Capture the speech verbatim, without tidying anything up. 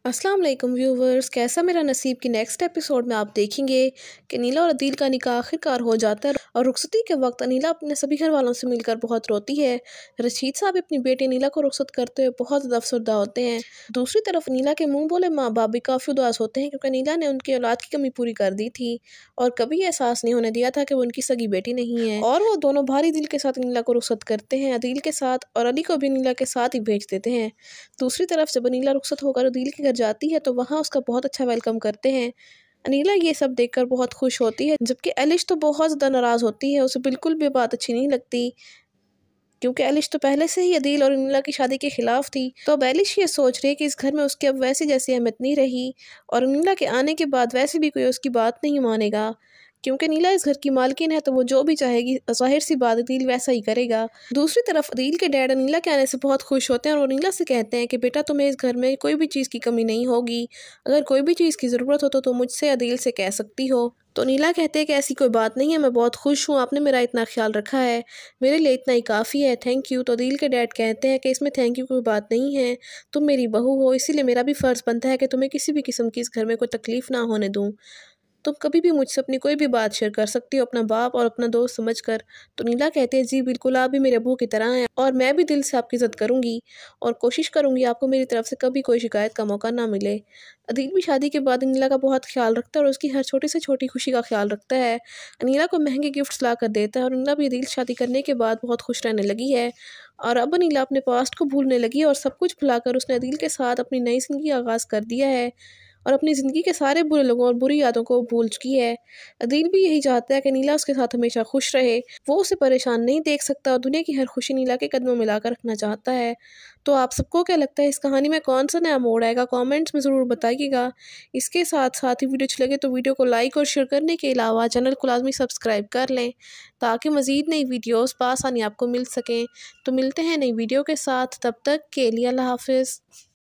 अस्सलाम वालेकुम व्यूवर्स, कैसा मेरा नसीब की नेक्स्ट एपिसोड में आप देखेंगे कि अनीला और अदील का निकाह आखिरकार हो जाता है और रुखसती के वक्त अनीला अपने सभी घर वालों से मिलकर बहुत रोती है। रशीद साहब अपनी बेटी अनीला को रुखसत करते हुए बहुत ज़्यादा अफसरदा होते हैं। दूसरी तरफ अनीला के मुंह बोले माँ बाप भी काफ़ी उदास होते हैं क्योंकि अनीला ने उनकी औलाद की कमी पूरी कर दी थी और कभी एहसास नहीं होने दिया था कि वो उनकी सगी बेटी नहीं है। और वो दोनों भारी दिल के साथ अनीला को रुखसत करते हैं, अदील के साथ, और अली को भी अनीला के साथ ही भेज देते हैं। दूसरी तरफ जब अनीला रुखसत होकर अदील के घर जाती है तो वहाँ उसका बहुत अच्छा वेलकम करते हैं। अनीला ये सब देखकर बहुत खुश होती है, जबकि एलिश तो बहुत ज़्यादा नाराज़ होती है। उसे बिल्कुल भी बात अच्छी नहीं लगती क्योंकि एलिश तो पहले से ही अदील और अनीला की शादी के खिलाफ थी। तो अब एलिश ये सोच रही है कि इस घर में उसकी अब वैसी जैसी अहमियत नहीं रही और अनीला के आने के बाद वैसे भी कोई उसकी बात नहीं मानेगा क्योंकि अनीला इस घर की मालकिन है, तो वो जो भी चाहेगी ज़ाहिर सी बात अदील वैसा ही करेगा। दूसरी तरफ अदील के डैड अनीला के आने से बहुत खुश होते हैं और अनीला से कहते हैं कि बेटा तुम्हें इस घर में कोई भी चीज़ की कमी नहीं होगी, अगर कोई भी चीज़ की ज़रूरत हो तो तुम मुझसे अदील से कह सकती हो। तो अनीला कहते हैं कि ऐसी कोई बात नहीं है, मैं बहुत खुश हूँ, आपने मेरा इतना ख्याल रखा है, मेरे लिए इतना ही काफ़ी है, थैंक यू। तो अदील के डैड कहते हैं कि इसमें थैंक यू कोई बात नहीं है, तुम मेरी बहू हो, इसीलिए मेरा भी फ़र्ज़ बनता है कि तुम्हें किसी भी किस्म की इस घर में कोई तकलीफ़ ना होने दूँ। तुम कभी भी मुझसे अपनी कोई भी बात शेयर कर सकती हो अपना बाप और अपना दोस्त समझकर। तो नीला कहते हैं जी बिल्कुल, आप भी मेरे अबू की तरह हैं और मैं भी दिल से आपकी इज़्ज़त करूँगी और कोशिश करूँगी आपको मेरी तरफ से कभी कोई शिकायत का मौका ना मिले। अदील भी शादी के बाद अनीला का बहुत ख्याल रखता है और उसकी हर छोटी से छोटी खुशी का ख्याल रखता है। अनीला को महंगे गिफ्ट्स ला कर देता है और अनीला भी अदील शादी करने के बाद बहुत खुश रहने लगी है और अब अनीला अपने पास्ट को भूलने लगी है और सब कुछ भुलाकर उसने अदील के साथ अपनी नई ज़िंदगी का आगाज़ कर दिया है और अपनी ज़िंदगी के सारे बुरे लोगों और बुरी यादों को भूल चुकी है। अदील भी यही चाहता है कि नीला उसके साथ हमेशा खुश रहे, वो उसे परेशान नहीं देख सकता और दुनिया की हर खुशी नीला के कदमों में लाकर रखना चाहता है। तो आप सबको क्या लगता है इस कहानी में कौन सा नया मोड़ आएगा, कमेंट्स में ज़रूर बताइएगा। इसके साथ साथ ही वीडियो अच्छी लगे तो वीडियो को लाइक और शेयर करने के अलावा चैनल को लाजमी सब्सक्राइब कर लें ताकि मज़ीद नई वीडियोज़ बआसानी आपको मिल सकें। तो मिलते हैं नई वीडियो के साथ, तब तक के लिए अल्लाह हाफिज़।